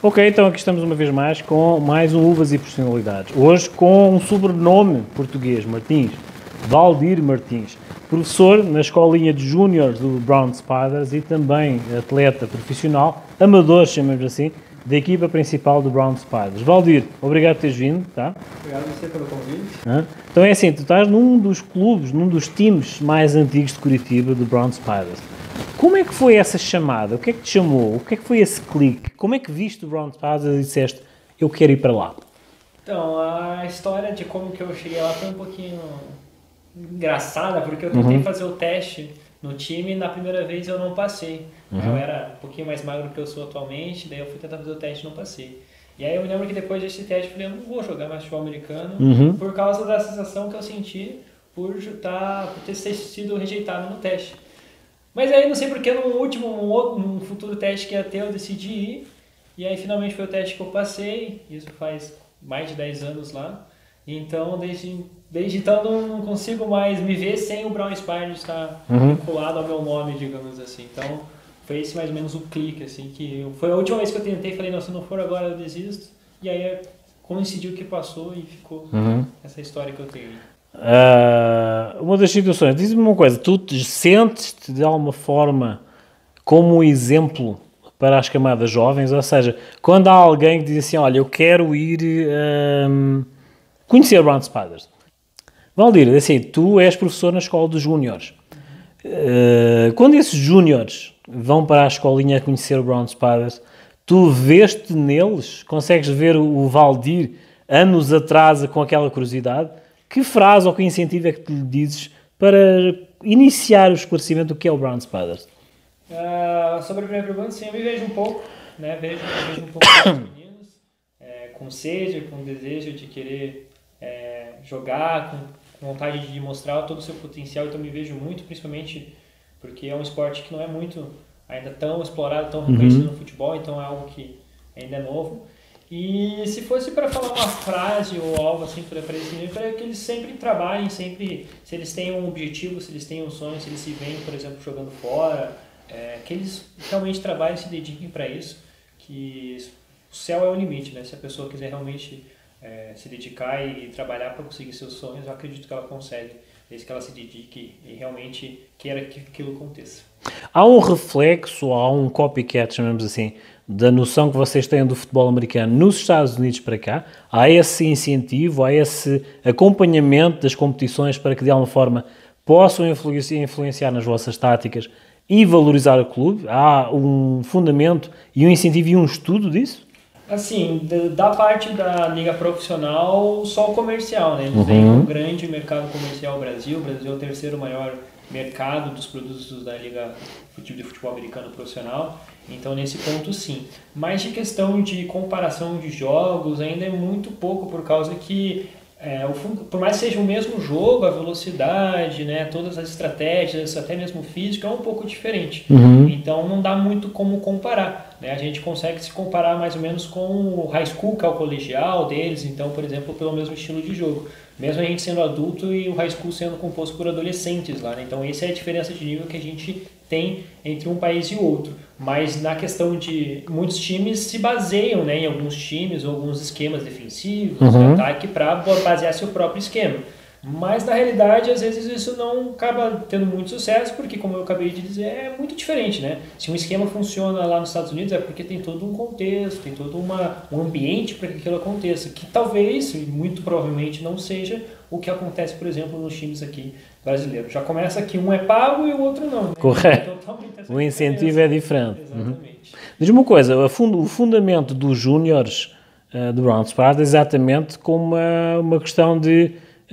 Ok, então aqui estamos uma vez mais com mais um Uvas e Personalidades. Hoje com um sobrenome português, Martins, Valdir Martins. Professor na escolinha de júniores do Brown Spiders e também atleta profissional, amador, chamamos assim, da equipa principal do Brown Spiders. Valdir, obrigado por teres vindo, tá? Obrigado a você pelo convite. Então é assim, tu estás num dos clubes, num dos times mais antigos de Curitiba, do Brown Spiders. Como é que foi essa chamada? O que é que te chamou? O que é que foi esse clique? Como é que viste o Brown Spiders e disseste, eu quero ir para lá? Então, a história de como que eu cheguei lá foi um pouquinho engraçada, porque eu tentei fazer o teste no time e na primeira vez eu não passei. Eu era um pouquinho mais magro do que eu sou atualmente, daí eu fui tentar fazer o teste e não passei. E aí eu me lembro que depois desse teste eu falei, eu não vou jogar mais futebol americano por causa da sensação que eu senti por ter sido rejeitado no teste. Mas aí não sei porque num futuro teste que ia ter eu decidi ir. E aí finalmente foi o teste que eu passei, isso faz mais de 10 anos lá. Então desde então não consigo mais me ver sem o Brown Spiders estar vinculado ao meu nome, digamos assim. Então foi esse mais ou menos o clique, assim, que foi a última vez que eu tentei, falei, não, se não for agora eu desisto. E aí coincidiu que passou e ficou essa história que eu tenho. Uma das situações, diz-me uma coisa, tu te sentes-te de alguma forma como um exemplo para as camadas jovens? Ou seja, quando há alguém que diz assim, olha, eu quero ir conhecer Brown Spiders. Valdir, assim, tu és professor na escola dos júniores. Quando esses júniores vão para a escolinha a conhecer o Brown Spiders, tu vês-te neles? Consegues ver o Valdir anos atrás com aquela curiosidade? Que frase ou que incentivo é que tu lhe dizes para iniciar o esclarecimento do que é o Brown Spiders? Sobre a primeira pergunta, sim, eu me vejo um pouco, né? Vejo um pouco os meninos, com sede, com desejo de querer jogar, com vontade de mostrar todo o seu potencial, então me vejo muito, principalmente porque é um esporte que não é muito ainda tão explorado, tão reconhecido no futebol, então é algo que ainda é novo. E se fosse para falar uma frase ou algo assim para esse nível, para que eles sempre trabalhem, sempre, se eles têm um objetivo, se eles têm um sonho, se eles se veem, por exemplo, jogando fora, que eles realmente trabalhem e se dediquem para isso, que o céu é o limite, né? Se a pessoa quiser realmente se dedicar e trabalhar para conseguir seus sonhos, eu acredito que ela consegue, desde que ela se dedique e realmente queira que aquilo aconteça. Há um reflexo, há um copycat, chamamos assim, da noção que vocês têm do futebol americano nos Estados Unidos para cá? Há esse incentivo, há esse acompanhamento das competições para que de alguma forma possam influenciar nas vossas táticas e valorizar o clube? Há um fundamento e um incentivo e um estudo disso? Assim, da parte da liga profissional, só o comercial, né? Eles têm um grande mercado comercial no Brasil. O Brasil é o terceiro maior mercado dos produtos da liga de futebol americano profissional. Então, nesse ponto, sim. Mas de questão de comparação de jogos, ainda é muito pouco, por causa que, por mais que seja o mesmo jogo, a velocidade, né, todas as estratégias, até mesmo o físico, é um pouco diferente. Então, não dá muito como comparar, né? A gente consegue se comparar mais ou menos com o high school, que é o colegial deles, então, por exemplo, pelo mesmo estilo de jogo. Mesmo a gente sendo adulto e o high school sendo composto por adolescentes lá, né? Então, essa é a diferença de nível que a gente tem entre um país e outro. Mas na questão de muitos times se baseiam, né, em alguns times, alguns esquemas defensivos, de ataque, para basear seu próprio esquema. Mas na realidade, às vezes isso não acaba tendo muito sucesso, porque, como eu acabei de dizer, é muito diferente, né? Se um esquema funciona lá nos Estados Unidos é porque tem todo um contexto, tem todo um ambiente para que aquilo aconteça, que talvez, e muito provavelmente, não seja o que acontece, por exemplo, nos times aqui brasileiros. Já começa que um é pago e o outro não, né? Correto. O incentivo é diferente. Exatamente. Diz-me uma coisa, o fundamento dos júniores do Brown Spiders é exatamente como uma questão de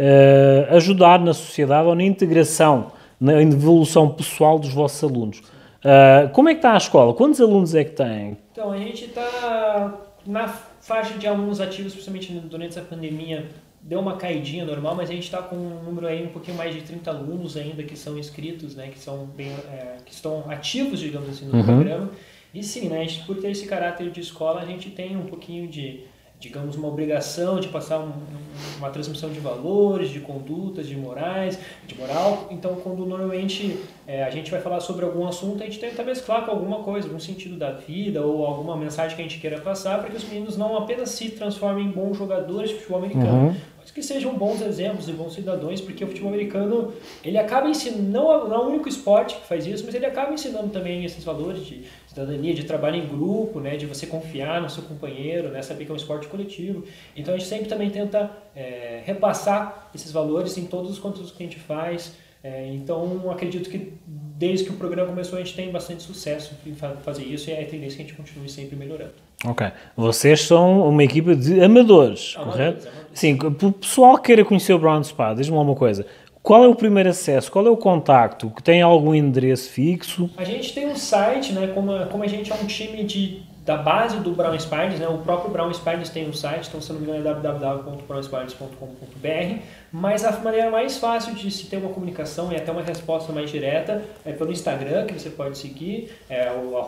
ajudar na sociedade ou na integração, na evolução pessoal dos vossos alunos. Como é que está a escola? Quantos alunos é que têm? Então, a gente está na faixa de alunos ativos, principalmente durante essa pandemia, deu uma caidinha normal, mas a gente está com um número aí um pouquinho mais de 30 alunos ainda que são inscritos, né, que estão ativos, digamos assim, no programa. E sim, né, por ter esse caráter de escola, a gente tem um pouquinho de digamos, uma obrigação de passar uma transmissão de valores, de condutas, de morais, de moral. Então, quando normalmente a gente vai falar sobre algum assunto, a gente tenta mesclar com alguma coisa, algum sentido da vida ou alguma mensagem que a gente queira passar, para que os meninos não apenas se transformem em bons jogadores de futebol americano, mas que sejam bons exemplos e bons cidadãos, porque o futebol americano, ele acaba ensinando, não é o único esporte que faz isso, mas ele acaba ensinando também esses valores de cidadania, de trabalho em grupo, né, de você confiar no seu companheiro, né, saber que é um esporte coletivo. Então a gente sempre também tenta repassar esses valores em todos os conteúdos que a gente faz. Então acredito que desde que o programa começou a gente tem bastante sucesso em fazer isso e é a tendência que a gente continue sempre melhorando. Ok. Vocês são uma equipa de amadores, correto? Sim, o pessoal que queira conhecer o Brown Spa, diz-me lá uma coisa. Qual é o primeiro acesso? Qual é o contacto? Que tem algum endereço fixo? A gente tem um site, né? Como a gente é um time da base do Brown Spiders, né? O próprio Brown Spiders tem um site, então se não me engano é www.brownspiders.com.br, mas a maneira mais fácil de se ter uma comunicação e até uma resposta mais direta é pelo Instagram, que você pode seguir, o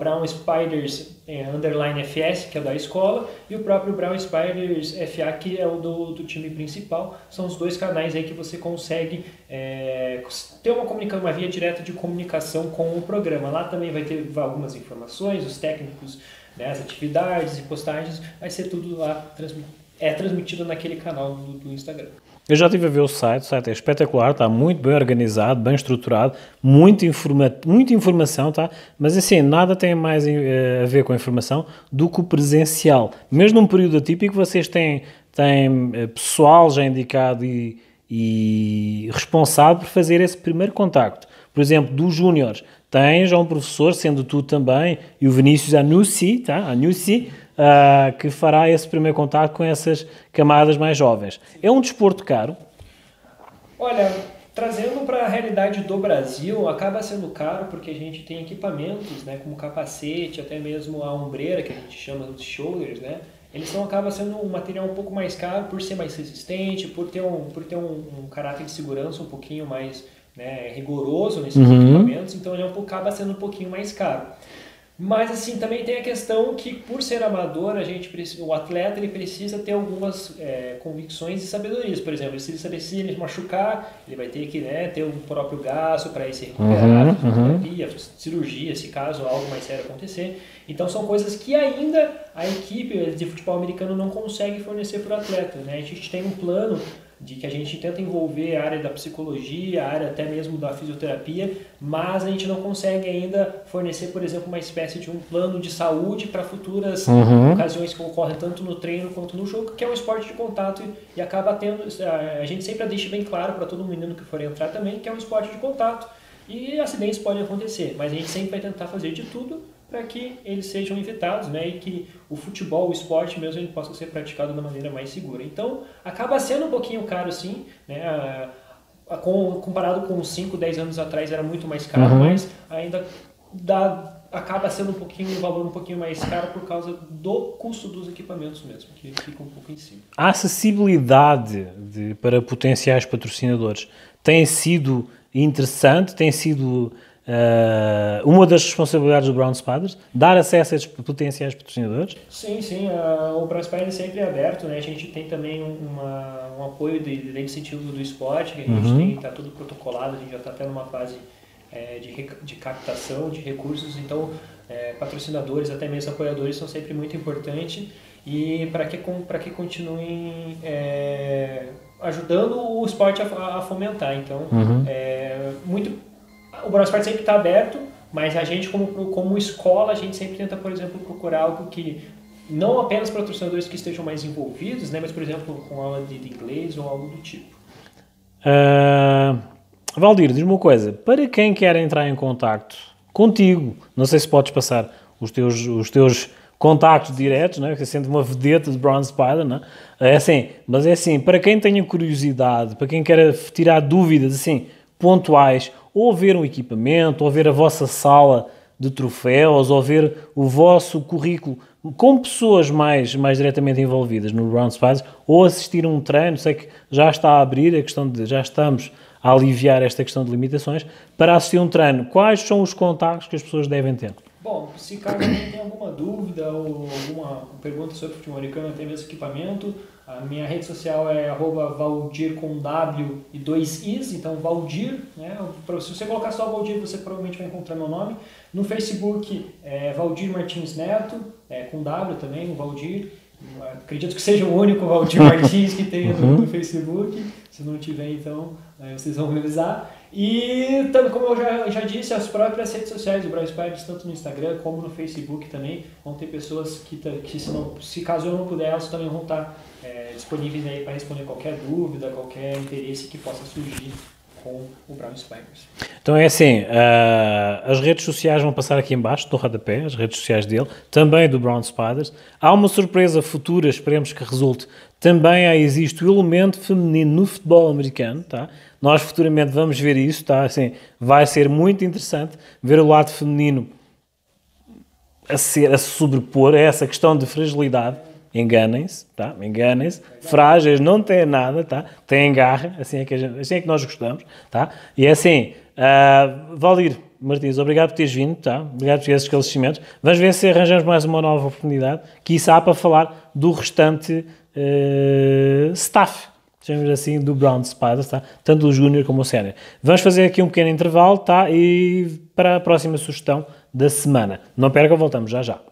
@BrownSpiders_FS, que é da escola, e o próprio Brown Spiders FA, que é o do time principal. São os dois canais aí que você consegue ter uma via direta de comunicação com o programa. Lá também vai ter algumas informações, os técnicos, né, as atividades e postagens, vai ser tudo lá transmitido naquele canal do Instagram. Eu já estive a ver o site é espetacular, está muito bem organizado, bem estruturado, muita informação, tá? Mas assim, nada tem mais a ver com a informação do que o presencial. Mesmo num período atípico, vocês têm pessoal já indicado e responsável por fazer esse primeiro contacto. Por exemplo, dos júniores, tens já um professor, sendo tu também, e o Vinícius Anussi, tá? Que fará esse primeiro contacto com essas camadas mais jovens. É um desporto caro? Olha, trazendo para a realidade do Brasil, acaba sendo caro porque a gente tem equipamentos, né, como capacete, até mesmo a ombreira, que a gente chama de shoulders, né? Eles acaba sendo um material um pouco mais caro por ser mais resistente, por ter um caráter de segurança um pouquinho mais, né, rigoroso nesses equipamentos, então ele acaba sendo um pouquinho mais caro. Mas assim, também tem a questão que por ser amador, o atleta ele precisa ter algumas convicções e sabedorias. Por exemplo, ele precisa saber se ele machucar, ele vai ter que, né, ter um próprio gasto para ir se recuperar, fisioterapia, cirurgia, se caso algo mais sério acontecer. Então são coisas que ainda a equipe de futebol americano não consegue fornecer para o atleta, né? A gente tem um plano de que a gente tenta envolver a área da psicologia, a área até mesmo da fisioterapia, mas a gente não consegue ainda fornecer, por exemplo, uma espécie de um plano de saúde para futuras ocasiões que ocorrem tanto no treino quanto no jogo, que é um esporte de contato e acaba tendo, a gente sempre deixa bem claro para todo menino que for entrar também, que é um esporte de contato e acidentes podem acontecer, mas a gente sempre vai tentar fazer de tudo para que eles sejam evitados, né, e que o futebol, o esporte mesmo, ele possa ser praticado da maneira mais segura. Então, acaba sendo um pouquinho caro, sim, né, comparado com 5, 10 anos atrás era muito mais caro, mas ainda acaba sendo um valor um pouquinho mais caro por causa do custo dos equipamentos mesmo, que fica um pouco em cima. A acessibilidade para potenciais patrocinadores tem sido interessante, tem sido uma das responsabilidades do Brown Spiders, dar acesso a esses potenciais patrocinadores? Sim, o Brown Spiders sempre é aberto, né? A gente tem também um apoio de incentivo do esporte, que a gente está tudo protocolado, a gente já está até numa fase de captação de recursos, então patrocinadores, até mesmo apoiadores são sempre muito importantes e para que continuem ajudando o esporte a fomentar. Então, o Brown Spiders sempre está aberto, mas a gente como escola, a gente sempre tenta, por exemplo, procurar algo que não apenas patrocinadores que estejam mais envolvidos, né, mas, por exemplo, com aula de inglês ou algo do tipo. Valdir, diz-me uma coisa, para quem quer entrar em contacto contigo, não sei se podes passar os teus contactos diretos, né? Porque sendo uma vedeta de Brown Spider, não é? Mas é assim, para quem tenha curiosidade, para quem queira tirar dúvidas assim, pontuais, ou ver um equipamento, ou ver a vossa sala de troféus, ou ver o vosso currículo com pessoas mais diretamente envolvidas no Brown Spiders, ou assistir a um treino, sei que já está a abrir a questão já estamos a aliviar esta questão de limitações, para assistir a um treino, quais são os contactos que as pessoas devem ter? Bom, se caso alguém tem alguma dúvida ou alguma pergunta sobre futebol americano, até mesmo equipamento, a minha rede social é @valdir com W e 2 Is, então Valdir, né? Se você colocar só Valdir, você provavelmente vai encontrar meu nome. No Facebook é Valdir Martins Neto, com W também, o Valdir. Acredito que seja o único Valdir Martins que tem no Facebook. Se não tiver, então vocês vão me avisar. E, como eu já disse, as próprias redes sociais do Brown Spiders, tanto no Instagram como no Facebook também, vão ter pessoas que se caso eu não puder, elas também vão estar disponíveis aí para responder qualquer dúvida, qualquer interesse que possa surgir com o Brown Spiders. Então é assim, as redes sociais vão passar aqui em baixo, do rodapé, as redes sociais dele, também do Brown Spiders. Há uma surpresa futura, esperemos que resulte. Também existe o elemento feminino no futebol americano, tá? Nós futuramente vamos ver isso, tá? Assim, vai ser muito interessante ver o lado feminino a se sobrepor a essa questão de fragilidade. Enganem-se, tá? Enganem-se. Frágeis não têm nada, tá? Têm garra, assim é que nós gostamos, tá? E é assim, Valdir Martins, obrigado por teres vindo, tá? Obrigado por esses esclarecimentos. Vamos ver se arranjamos mais uma nova oportunidade, quiçá para falar do restante staff, chamamos assim, do Brown Spiders, tá? Tanto o Júnior como o Sénior. Vamos fazer aqui um pequeno intervalo, tá? E para a próxima sugestão da semana. Não percam, voltamos já já.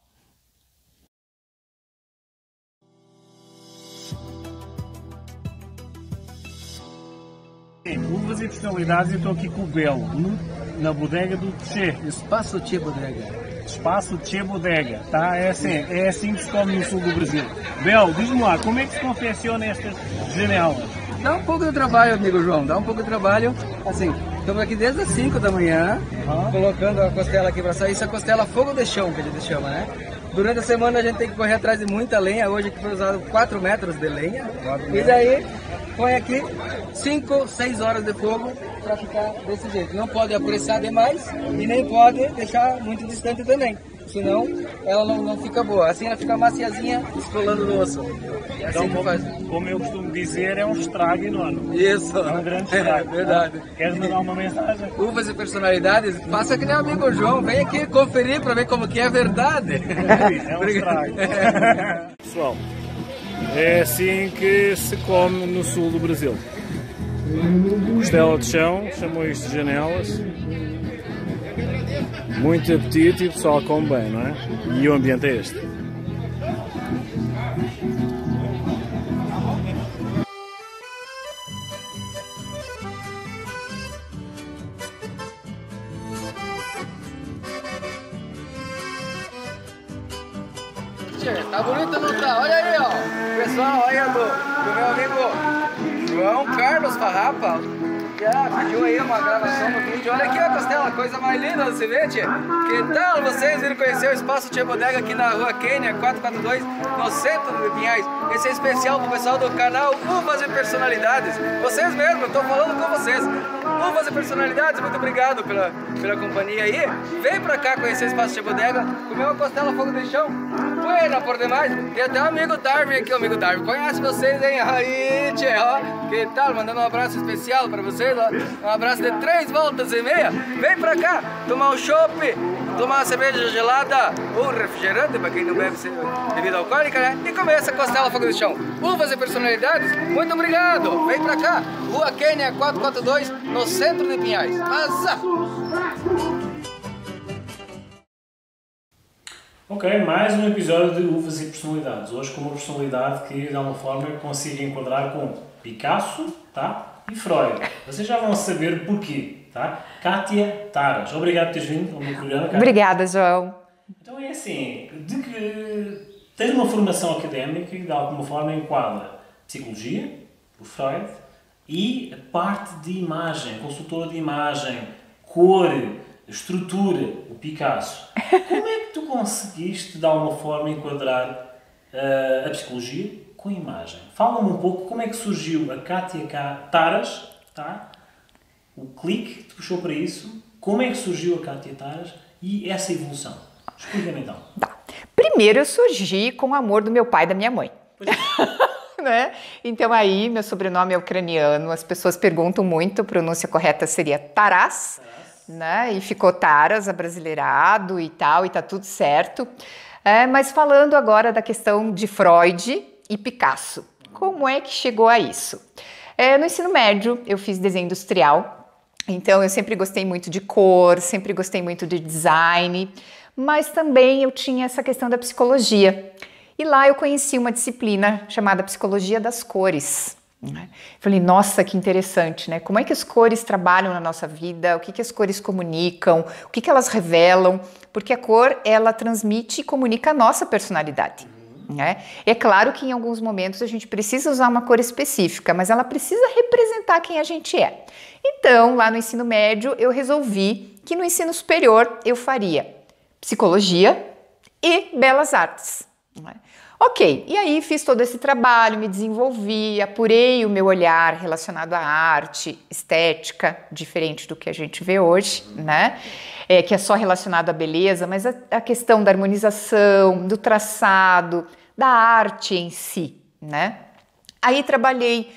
Uvas e personalidades, eu estou aqui com o Belo, na bodega do Tchê. Espaço Tchê Bodega. Espaço Tchê Bodega, tá? É assim que se come no sul do Brasil. Belo, diz-me lá, como é que se confecciona estas janelas? Dá um pouco de trabalho, amigo João, dá um pouco de trabalho. Assim, estamos aqui desde as 5 da manhã, colocando a costela aqui para sair. Isso é costela fogo de chão, que a gente chama, né? Durante a semana a gente tem que correr atrás de muita lenha. Hoje aqui foi usado 4 metros de lenha. E daí põe aqui 5, 6 horas de fogo para ficar desse jeito. Não pode apressar demais e nem pode deixar muito distante também. Senão ela não fica boa. Assim ela fica maciazinha, esfolando no osso. É assim então, que faz. Como eu costumo dizer, é um estrago enorme. Isso. É um grande estrago. Verdade. Queres mandar uma mensagem? Uvas e personalidades, passa que nem o amigo João, vem aqui conferir para ver como que é verdade. É um estrago. Pessoal, é assim que se come no sul do Brasil. Costela de chão, chamou isto de janelas. Muito apetite e o pessoal come bem, não é? E o ambiente é este. Tá bonito ou não tá? Olha aí, ó. Pessoal, olha do meu amigo João Carlos Farrapa. Já pediu aí uma gravação no vídeo. Olha aqui a costela, coisa mais linda do Civete. Que tal vocês virem conhecer o Espaço Tchê Bodega aqui na rua Quênia 442, no centro de Pinhais. Esse é especial pro pessoal do canal Uvas e Personalidades. Vocês mesmo, eu tô falando com vocês. Uvas e Personalidades, muito obrigado pela companhia aí. Vem pra cá conhecer o Espaço Tchê Bodega, comer uma costela fogo de chão. Buena por demais. Tem até o amigo Darwin aqui, o amigo Darwin. Conhece vocês, hein? Aí, tchê, ó. Que tal? Mandando um abraço especial pra vocês, ó. Um abraço de 3 voltas e meia. Vem pra cá, tomar um chopp, tomar uma cerveja gelada ou refrigerante, pra quem não bebe bebida alcoólica, né? E comer essa costela fogo de chão. Uvas e Personalidades, muito obrigado. Vem pra cá, Rua Quênia 442, no centro de Pinhais. Mas, Ok, mais um episódio de Uvas e Personalidades. Hoje com uma personalidade que de alguma forma consigo enquadrar com Picasso, tá? E Freud. Vocês já vão saber porquê, tá? Kátia Taras. Obrigado por teres vindo ao meu programa, Kátia. Obrigada, João. Então é assim, de que tens uma formação académica que de alguma forma enquadra psicologia, o Freud, e a parte de imagem, consultora de imagem, cor, estrutura, o Picasso. Como é que tu conseguiste de alguma forma enquadrar a psicologia com a imagem? Fala-me um pouco como é que surgiu a Kátia Taras, tá? O clique que te puxou para isso, como é que surgiu a Kátia Taras e essa evolução? Explica-me então. Primeiro eu surgi com o amor do meu pai e da minha mãe. Né? Então aí, meu sobrenome é ucraniano, as pessoas perguntam muito, a pronúncia correta seria Taras, né? E ficou Taras, abrasileirado e tal, e tá tudo certo. Mas falando agora da questão de Freud e Picasso, como é que chegou a isso? No ensino médio eu fiz desenho industrial, então eu sempre gostei muito de cor, sempre gostei muito de design, mas também eu tinha essa questão da psicologia. E lá eu conheci uma disciplina chamada Psicologia das Cores. Falei, nossa, que interessante, né? Como é que as cores trabalham na nossa vida, o que que as cores comunicam, o que que elas revelam, porque a cor, ela transmite e comunica a nossa personalidade, né? É claro que em alguns momentos a gente precisa usar uma cor específica, mas ela precisa representar quem a gente é. Então, lá no ensino médio, eu resolvi que no ensino superior eu faria psicologia e belas artes, né? Ok, e aí fiz todo esse trabalho, me desenvolvi, apurei o meu olhar relacionado à arte, estética, diferente do que a gente vê hoje, né? Que é só relacionado à beleza, mas a questão da harmonização, do traçado, da arte em si, né? Aí trabalhei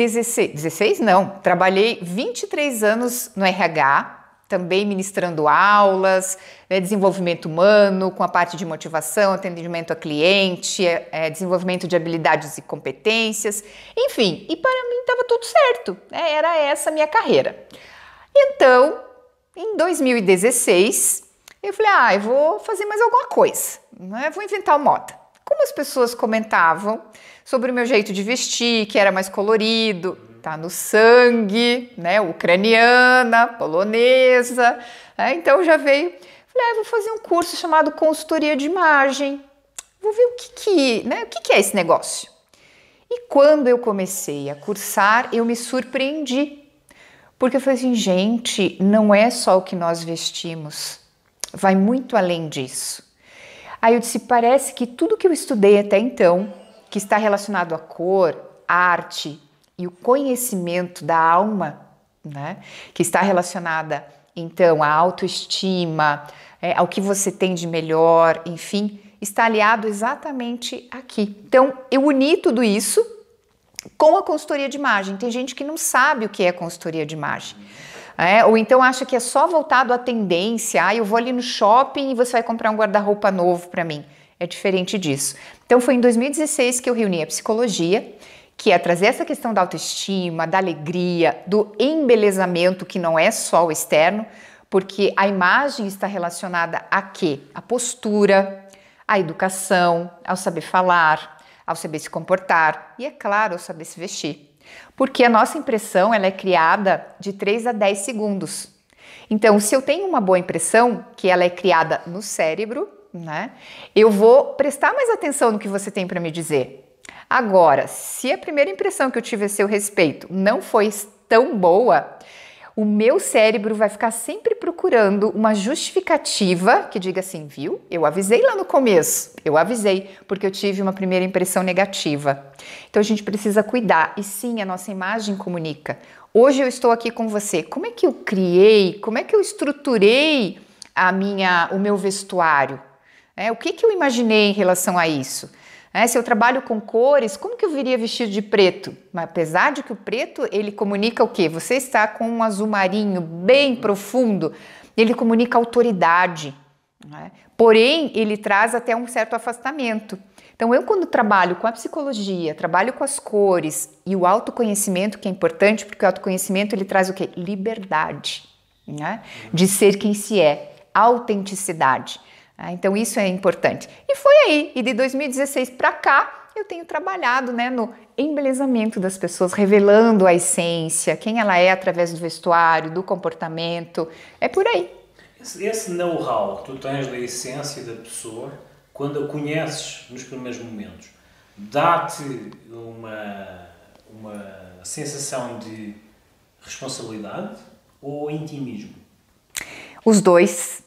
trabalhei 23 anos no RH, também ministrando aulas, desenvolvimento humano, com a parte de motivação, atendimento a cliente, desenvolvimento de habilidades e competências, enfim, e para mim estava tudo certo, né? Era essa a minha carreira. Então, em 2016, eu falei, eu vou fazer mais alguma coisa, né? Vou inventar moda. Como as pessoas comentavam sobre o meu jeito de vestir, que era mais colorido, tá no sangue, né, ucraniana, polonesa, né, então já veio, falei, vou fazer um curso chamado consultoria de imagem, vou ver o que é esse negócio. E quando eu comecei a cursar, eu me surpreendi, porque eu falei assim, gente, não é só o que nós vestimos, vai muito além disso. Aí eu disse, parece que tudo que eu estudei até então, que está relacionado à cor, arte, e o conhecimento da alma, né, que está relacionada, então, à autoestima, ao que você tem de melhor, enfim, está aliado exatamente aqui. Então, eu uni tudo isso com a consultoria de imagem. Tem gente que não sabe o que é consultoria de imagem. Ou então acha que é só voltado à tendência, eu vou ali no shopping e você vai comprar um guarda-roupa novo para mim. É diferente disso. Então, foi em 2016 que eu reuni a psicologia, que é trazer essa questão da autoestima, da alegria, do embelezamento, que não é só o externo, porque a imagem está relacionada a quê? A postura, a educação, ao saber falar, ao saber se comportar e, é claro, ao saber se vestir. Porque a nossa impressão ela é criada de 3 a 10 segundos. Então, se eu tenho uma boa impressão, que ela é criada no cérebro, né, eu vou prestar mais atenção no que você tem para me dizer. Agora, se a primeira impressão que eu tive a seu respeito não foi tão boa, o meu cérebro vai ficar sempre procurando uma justificativa que diga assim, viu? Eu avisei lá no começo, eu avisei, porque eu tive uma primeira impressão negativa. Então a gente precisa cuidar, e sim, a nossa imagem comunica. Hoje eu estou aqui com você, como é que eu criei, como é que eu estruturei o meu vestuário? O que eu imaginei em relação a isso? Se eu trabalho com cores, como que eu viria vestido de preto? Mas apesar de que o preto, ele comunica o quê? Você está com um azul marinho bem profundo, ele comunica autoridade, né? Porém, ele traz até um certo afastamento. Então, eu quando trabalho com a psicologia, trabalho com as cores e o autoconhecimento, que é importante, porque o autoconhecimento ele traz o quê? Liberdade, né? De ser quem se é, autenticidade. Então isso é importante. E foi aí, e de 2016 para cá, eu tenho trabalhado, né, no embelezamento das pessoas, revelando a essência, quem ela é através do vestuário, do comportamento, é por aí. Esse know-how que tu tens da essência da pessoa, quando a conheces nos primeiros momentos, dá-te uma sensação de responsabilidade ou intimismo? Os dois.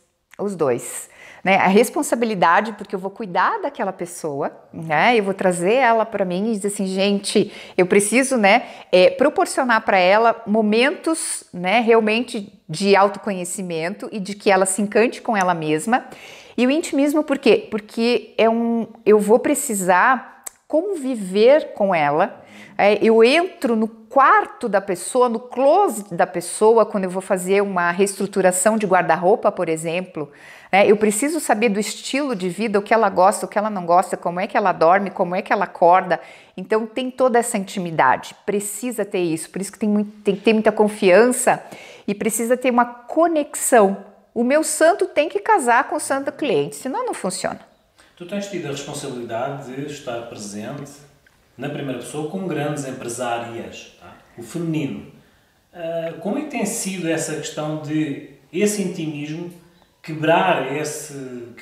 Né? A responsabilidade, porque eu vou cuidar daquela pessoa, né? Eu vou trazer ela para mim e dizer assim, gente, eu preciso, né, proporcionar para ela momentos, né, realmente de autoconhecimento e de que ela se encante com ela mesma. E o intimismo, por quê? Porque eu vou precisar conviver com ela Eu entro no quarto da pessoa, no closet da pessoa, quando eu vou fazer uma reestruturação de guarda-roupa, por exemplo. Eu preciso saber do estilo de vida, o que ela gosta, o que ela não gosta, como é que ela dorme, como é que ela acorda. Então tem toda essa intimidade, precisa ter isso, por isso que tem que ter muita confiança e precisa ter uma conexão. O meu santo tem que casar com o santo do cliente, senão não funciona. Tu tens tido a responsabilidade de estar presente na primeira pessoa com grandes empresárias, tá? O feminino. Como é que tem sido essa questão de esse intimismo, quebrar esse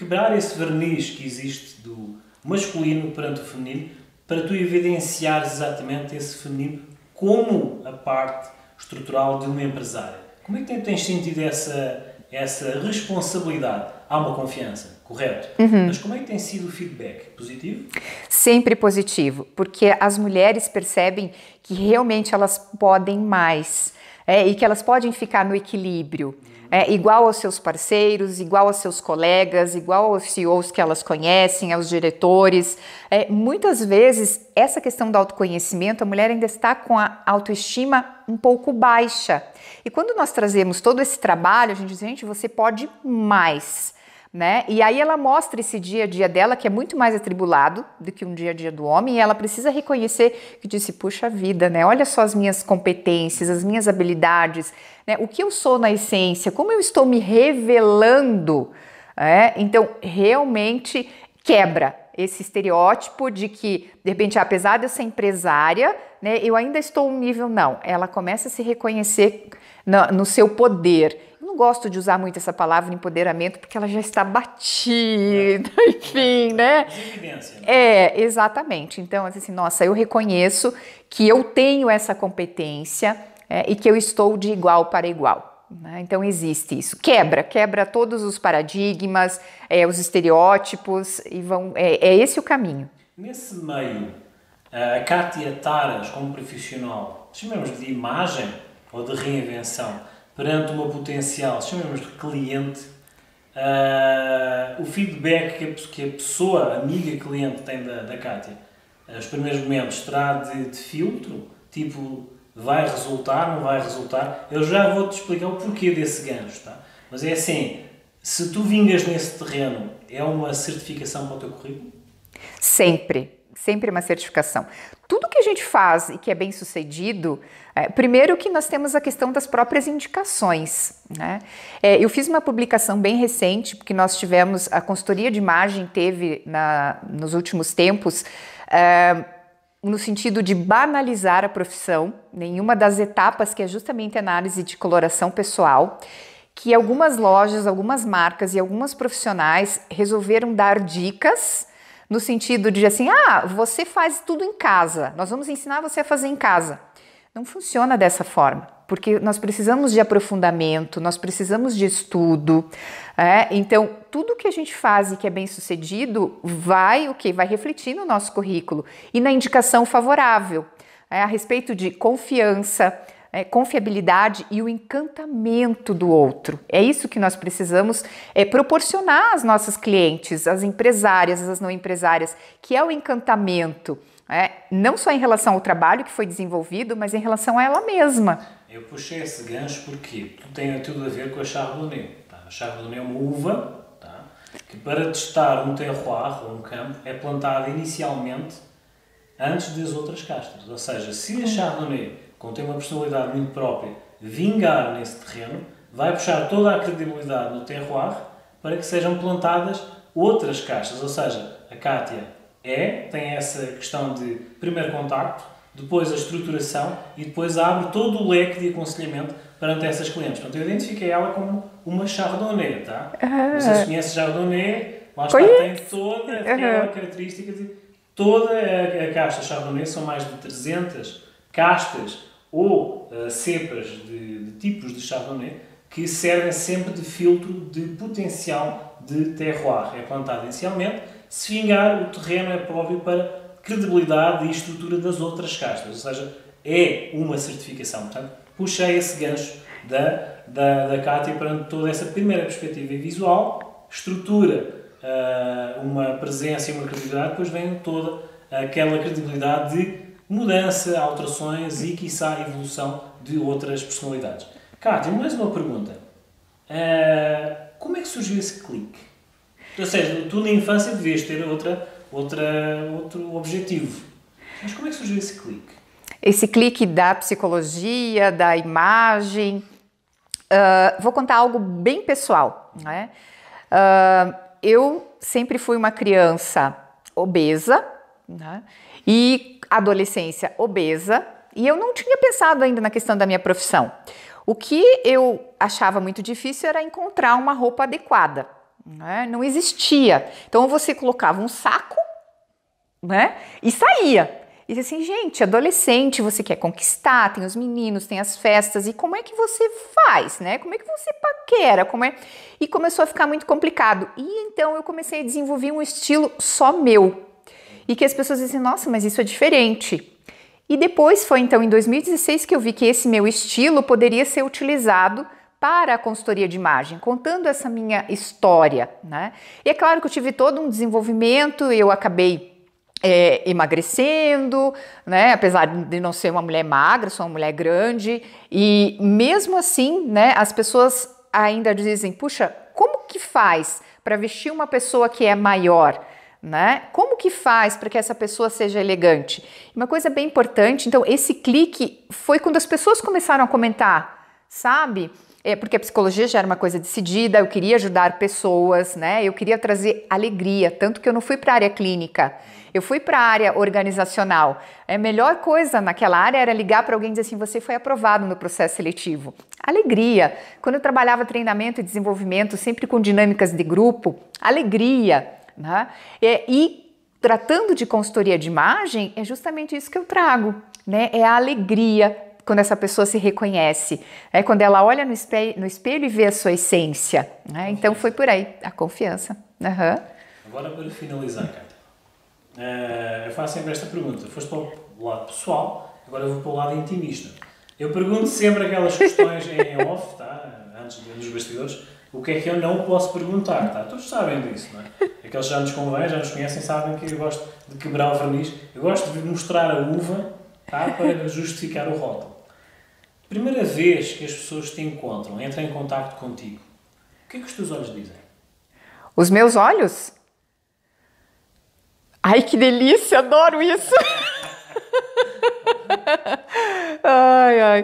verniz que existe do masculino perante o feminino, para tu evidenciares exatamente esse feminino como a parte estrutural de uma empresária? Como é que tens sentido essa responsabilidade? Há uma confiança, correto? Mas como é que tem sido o feedback? Positivo? Sempre positivo, porque as mulheres percebem que realmente elas podem mais, e que elas podem ficar no equilíbrio, igual aos seus parceiros, igual aos seus colegas, igual aos CEOs que elas conhecem, aos diretores. Muitas vezes, essa questão do autoconhecimento, a mulher ainda está com a autoestima um pouco baixa. E quando nós trazemos todo esse trabalho, a gente diz, gente, você pode mais. E aí ela mostra esse dia a dia dela, que é muito mais atribulado do que um dia a dia do homem, e ela precisa reconhecer que disse, puxa vida, olha só as minhas competências, as minhas habilidades, o que eu sou na essência, como eu estou me revelando. Então, realmente quebra esse estereótipo de que, de repente, apesar de eu ser empresária, eu ainda estou no nível, não. Ela começa a se reconhecer no seu poder. Não gosto de usar muito essa palavra empoderamento porque ela já está batida, enfim, Evidência. Exatamente. Então, assim, nossa, eu reconheço que eu tenho essa competência e que eu estou de igual para igual. Então, existe isso. Quebra todos os paradigmas, os estereótipos e é esse o caminho. Nesse meio, a Kátia Taras, como profissional, chamemos de imagem ou de reinvenção, perante uma potencial, chamemos de cliente, o feedback que a pessoa, amiga cliente, tem da Kátia, os primeiros momentos, terá de filtro, tipo, vai resultar, não vai resultar? Eu já vou-te explicar o porquê desse gancho, tá? Mas é assim, se tu vingas nesse terreno, é uma certificação para o teu currículo? Sempre uma certificação. Tudo que a gente faz e que é bem sucedido, primeiro que nós temos a questão das próprias indicações. Eu fiz uma publicação bem recente, porque nós tivemos, a consultoria de imagem teve nos últimos tempos, no sentido de banalizar a profissão, nenhuma das etapas que é justamente a análise de coloração pessoal, que algumas lojas, algumas marcas e algumas profissionais resolveram dar dicas no sentido de assim, você faz tudo em casa, nós vamos ensinar você a fazer em casa. Não funciona dessa forma, porque nós precisamos de aprofundamento, nós precisamos de estudo. Então, tudo que a gente faz e que é bem sucedido vai refletir no nosso currículo e na indicação favorável, a respeito de confiança, confiabilidade e o encantamento do outro. É isso que nós precisamos proporcionar às nossas clientes, às empresárias, às não empresárias, que é o encantamento, não só em relação ao trabalho que foi desenvolvido, mas em relação a ela mesma. Eu puxei esse gancho porque tem tudo a ver com a Chardonnay. Tá? A Chardonnay é uma uva, tá? Que para testar um terroir ou um campo é plantada inicialmente antes das outras castas. Ou seja, se a Chardonnay contém uma personalidade muito própria, vingar nesse terreno, vai puxar toda a credibilidade no terroir para que sejam plantadas outras castas. Ou seja, a Kátia tem essa questão de primeiro contacto, depois a estruturação e depois abre todo o leque de aconselhamento perante essas clientes. Portanto, eu identifiquei ela como uma Chardonnay, tá? Vocês conhecem Chardonnay? Lá está, tem toda aquela característica de toda a casta Chardonnay, são mais de 300 castas ou cepas de tipos de Chardonnay que servem sempre de filtro de potencial de terroir. É plantado inicialmente, se vingar, o terreno é próprio para credibilidade e estrutura das outras castas, ou seja, é uma certificação. Portanto, puxei esse gancho da Kátia perante toda essa primeira perspectiva visual, estrutura uma presença e uma credibilidade, depois vem toda aquela credibilidade de mudança, alterações e, quiçá, evolução de outras personalidades. Cátia, mais uma pergunta. Como é que surgiu esse clique? Ou seja, tu na infância devias ter outro objetivo. Mas como é que surgiu esse clique? Esse clique da psicologia, da imagem. Vou contar algo bem pessoal, né? Eu sempre fui uma criança obesa, né? E adolescência obesa, e eu não tinha pensado ainda na questão da minha profissão. O que eu achava muito difícil era encontrar uma roupa adequada, né? Não existia. Então você colocava um saco, né? E saía. E assim, gente, adolescente, você quer conquistar, tem os meninos, tem as festas, e como é que você faz, né? Como é que você paquera? E começou a ficar muito complicado. E então eu comecei a desenvolver um estilo só meu. E que as pessoas dizem, nossa, mas isso é diferente. E depois foi então em 2016 que eu vi que esse meu estilo poderia ser utilizado para a consultoria de imagem, contando essa minha história, né? E é claro que eu tive todo um desenvolvimento, eu acabei emagrecendo, né? Apesar de não ser uma mulher magra, sou uma mulher grande, e mesmo assim, né, as pessoas ainda dizem, puxa, como que faz para vestir uma pessoa que é maior, né? Como que faz para que essa pessoa seja elegante? Uma coisa bem importante, então esse clique foi quando as pessoas começaram a comentar, sabe? Porque a psicologia já era uma coisa decidida, eu queria ajudar pessoas, né? Eu queria trazer alegria, tanto que eu não fui para a área clínica, eu fui para a área organizacional. A melhor coisa naquela área era ligar para alguém e dizer assim, você foi aprovado no processo seletivo. Alegria. Quando eu trabalhava treinamento e desenvolvimento, sempre com dinâmicas de grupo, alegria, né? E tratando de consultoria de imagem, é justamente isso que eu trago, né? É a alegria quando essa pessoa se reconhece, né? Quando ela olha no espelho e vê a sua essência, né? Então foi por aí, a confiança. Uhum. Agora para finalizar, Cátia, eu faço sempre esta pergunta, foste para o lado pessoal, agora eu vou para o lado intimista. Eu pergunto sempre aquelas questões em off, tá? Antes nos bastidores, o que é que eu não posso perguntar, tá? Todos sabem disso, não é? Aqueles que já nos convêm, já nos conhecem, sabem que eu gosto de quebrar o verniz, eu gosto de mostrar a uva, tá? Para justificar o rótulo. Primeira vez que as pessoas te encontram, entram em contacto contigo, o que é que os teus olhos dizem? Os meus olhos? Ai, que delícia, adoro isso! Ai, ai.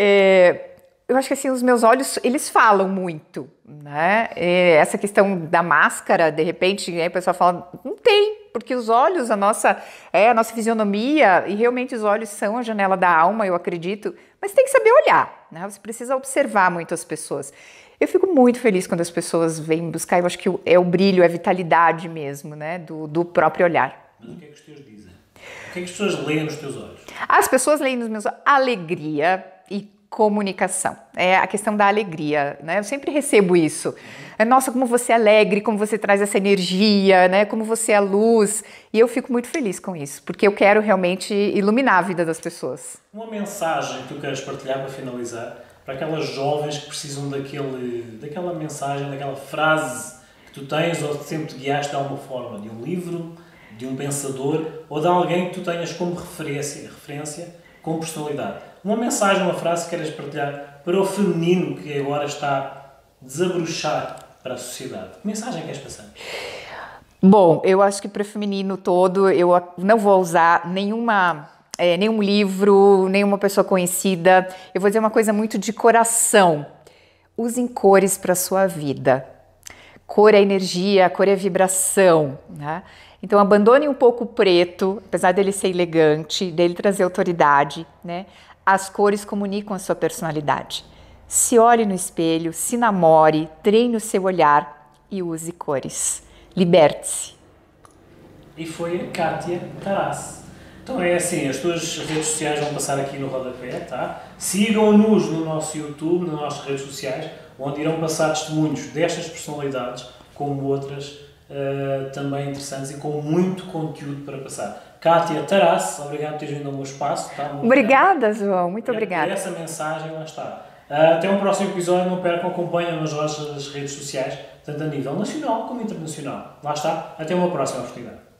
Eu acho que assim, os meus olhos, eles falam muito, né? Essa questão da máscara, de repente, a pessoa fala, não tem, porque os olhos, a nossa fisionomia, e realmente os olhos são a janela da alma, eu acredito, mas tem que saber olhar, né? Você precisa observar muito as pessoas. Eu fico muito feliz quando as pessoas vêm buscar, eu acho que é o brilho, é a vitalidade mesmo, né? Do próprio olhar. Mas o que é que os teus dizem? O que é que as pessoas leem nos teus olhos? As pessoas leem nos meus olhos alegria e comunicação. É a questão da alegria, né? Eu sempre recebo isso. Nossa, como você é alegre, como você traz essa energia, né? Como você é luz. E eu fico muito feliz com isso, porque eu quero realmente iluminar a vida das pessoas. Uma mensagem que tu queres partilhar para finalizar, para aquelas jovens que precisam daquela mensagem, daquela frase que tu tens ou que sempre te guiaste de alguma forma, de um livro, de um pensador ou de alguém que tu tenhas como referência como personalidade. Uma mensagem, uma frase que queres partilhar para o feminino que agora está a desabrochar para a sociedade. Que mensagem queres passar? Bom, eu acho que para o feminino todo eu não vou usar nenhum livro, nenhuma pessoa conhecida. Eu vou dizer uma coisa muito de coração. Usem cores para a sua vida. Cor é energia, cor é vibração, né? Então abandone um pouco o preto, apesar dele ser elegante, dele trazer autoridade, né? As cores comunicam a sua personalidade. Se olhe no espelho, se namore, treine o seu olhar e use cores. Liberte-se. E foi a Cátia Taras. Então é assim, as tuas redes sociais vão passar aqui no rodapé, tá? Sigam-nos no nosso YouTube, nas nossas redes sociais, onde irão passar testemunhos destas personalidades, como outras também interessantes e com muito conteúdo para passar. Cátia Taras, obrigado por teres vindo ao meu espaço. Tá? Obrigada, João, muito obrigada. Essa mensagem, lá está. Até um próximo episódio, não percam, acompanhem nas nossas redes sociais, tanto a nível nacional como internacional. Lá está, até uma próxima oportunidade.